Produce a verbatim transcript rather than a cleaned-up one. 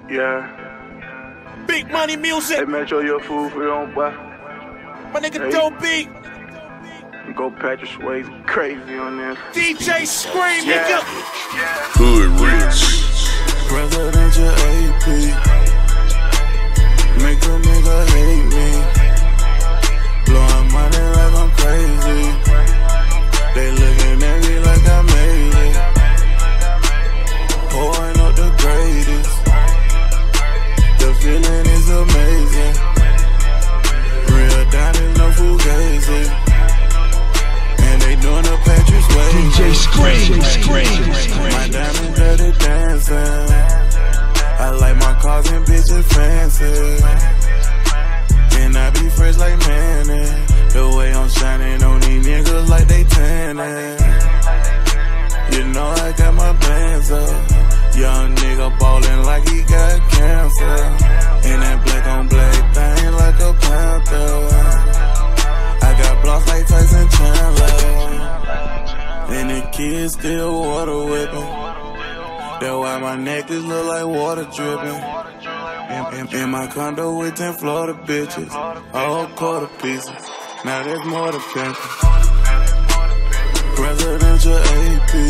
Yeah. Big money music. Hey, Metro, you a fool for your own boy. My nigga Hey. Dope Beat. Go Patrick Swayze crazy on this. D J Scream, Yeah. nigga. Hood Rich. Presidential A P. Make a nigga hate me. Blowing money like I'm crazy. They looking at me like I made it. Pouring up the greatest. The feeling is amazing. Real diamonds, no fugazi. And they doing the Patrick Swayze. D J Scream, Scream, My diamond dirty dancing. I like my cars and bitches fancy. And I be fresh like Manny. The way I'm shining on these niggas like they tanning. You know I got my bands up. Young nigga ballin' like he got cancer. And that black on black thing like a panther. I got blocks like Tyson Chandler. And the kids still water whipping. That's why my necklace look like water dripping. In, in, in my condo with ten Florida bitches, all quarter pieces. Now there's more to pimpin'. Presidential A P.